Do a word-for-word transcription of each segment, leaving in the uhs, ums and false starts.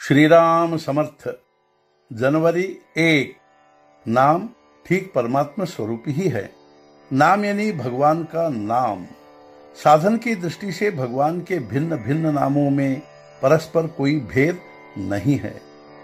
श्री राम समर्थ। जनवरी एक। नाम ठीक परमात्मा स्वरूप ही है। नाम यानी भगवान का नाम। साधन की दृष्टि से भगवान के भिन्न भिन्न नामों में परस्पर कोई भेद नहीं है।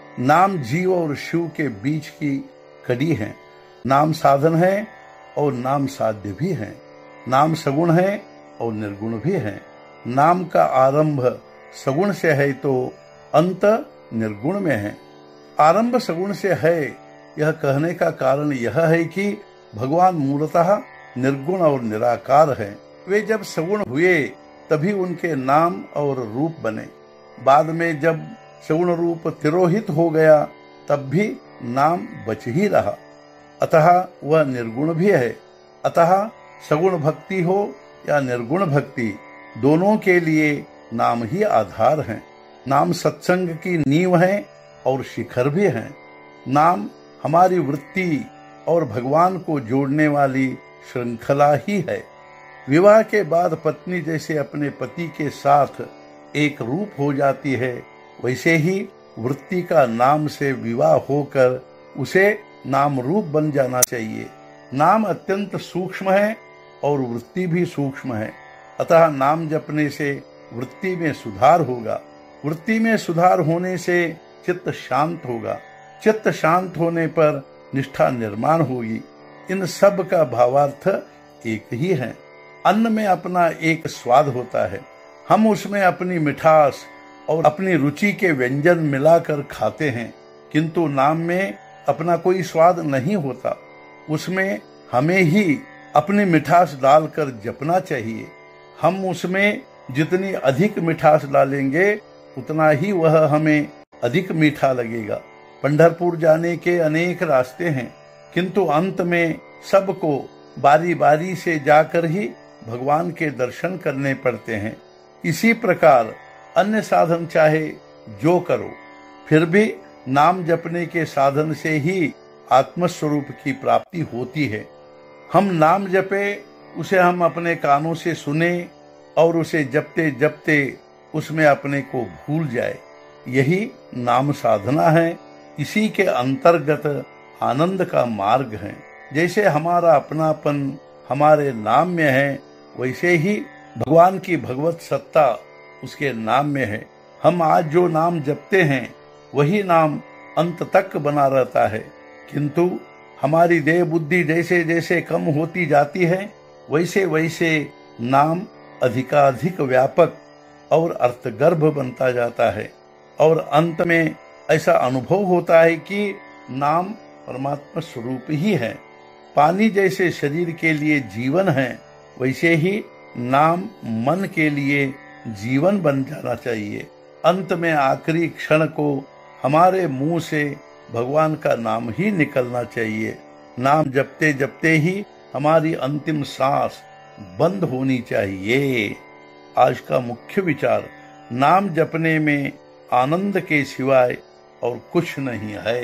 नाम जीव और शिव के बीच की कड़ी है। नाम साधन है और नाम साध्य भी है। नाम सगुण है और निर्गुण भी है। नाम का आरंभ सगुण से है तो अंत निर्गुण में है। आरंभ सगुण से है, यह कहने का कारण यह है कि भगवान मूलतः निर्गुण और निराकार है। वे जब सगुण हुए तभी उनके नाम और रूप बने। बाद में जब सगुण रूप तिरोहित हो गया तब भी नाम बच ही रहा, अतः वह निर्गुण भी है। अतः सगुण भक्ति हो या निर्गुण भक्ति, दोनों के लिए नाम ही आधार है। नाम सत्संग की नींव है और शिखर भी है। नाम हमारी वृत्ति और भगवान को जोड़ने वाली श्रृंखला ही है। विवाह के बाद पत्नी जैसे अपने पति के साथ एक रूप हो जाती है, वैसे ही वृत्ति का नाम से विवाह होकर उसे नाम रूप बन जाना चाहिए। नाम अत्यंत सूक्ष्म है और वृत्ति भी सूक्ष्म है, अतः नाम जपने से वृत्ति में सुधार होगा। वृत्ति में सुधार होने से चित्त शांत होगा। चित्त शांत होने पर निष्ठा निर्माण होगी। इन सब का भावार्थ एक ही है। अन्न में अपना एक स्वाद होता है। हम उसमें अपनी मिठास और अपनी रुचि के व्यंजन मिलाकर खाते हैं, किंतु नाम में अपना कोई स्वाद नहीं होता। उसमें हमें ही अपनी मिठास डालकर जपना चाहिए। हम उसमें जितनी अधिक मिठास डालेंगे उतना ही वह हमें अधिक मीठा लगेगा। पंढरपुर जाने के अनेक रास्ते हैं, किंतु अंत में सबको बारी बारी से जाकर ही भगवान के दर्शन करने पड़ते हैं। इसी प्रकार अन्य साधन चाहे जो करो, फिर भी नाम जपने के साधन से ही आत्मस्वरूप की प्राप्ति होती है। हम नाम जपे, उसे हम अपने कानों से सुने और उसे जपते जपते उसमें अपने को भूल जाए, यही नाम साधना है। इसी के अंतर्गत आनंद का मार्ग है। जैसे हमारा अपनापन हमारे नाम में है, वैसे ही भगवान की भगवत सत्ता उसके नाम में है। हम आज जो नाम जपते हैं वही नाम अंत तक बना रहता है, किंतु हमारी देह बुद्धि जैसे जैसे कम होती जाती है, वैसे वैसे नाम अधिकाधिक व्यापक और अर्थगर्भ बनता जाता है और अंत में ऐसा अनुभव होता है कि नाम परमात्मा स्वरूप ही है। पानी जैसे शरीर के लिए जीवन है, वैसे ही नाम मन के लिए जीवन बन जाना चाहिए। अंत में आखिरी क्षण को हमारे मुंह से भगवान का नाम ही निकलना चाहिए। नाम जपते जपते ही हमारी अंतिम सांस बंद होनी चाहिए। आज का मुख्य विचार, नाम जपने में आनंद के सिवाय और कुछ नहीं है।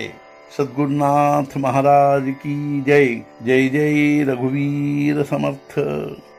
सद्गुरुनाथ महाराज की जय। जय जय रघुवीर समर्थ।